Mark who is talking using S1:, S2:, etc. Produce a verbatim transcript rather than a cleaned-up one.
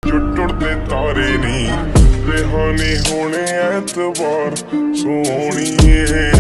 S1: जो टुटदे तारे नहीं, रेहाने होने ऐतबार सोनिए।